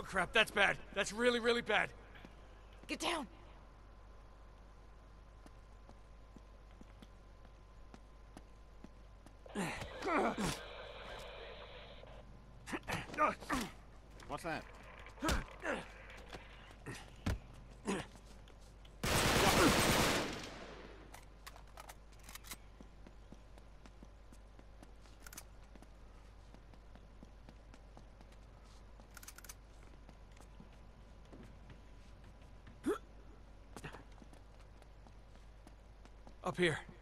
crap, that's bad. That's really, really bad. Get down! What's that? Up here.